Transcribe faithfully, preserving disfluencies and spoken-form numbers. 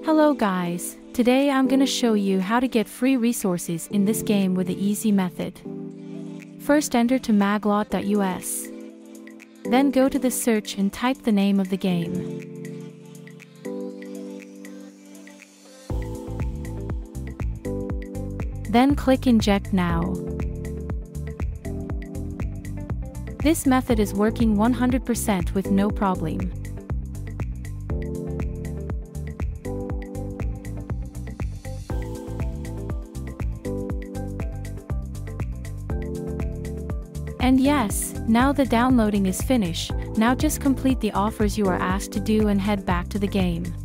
Hello guys, today I'm gonna show you how to get free resources in this game with an easy method. First enter to maglot dot U S. Then go to the search and type the name of the game. Then click inject now. This method is working one hundred percent with no problem. And yes, now the downloading is finished. Now just complete the offers you are asked to do and head back to the game.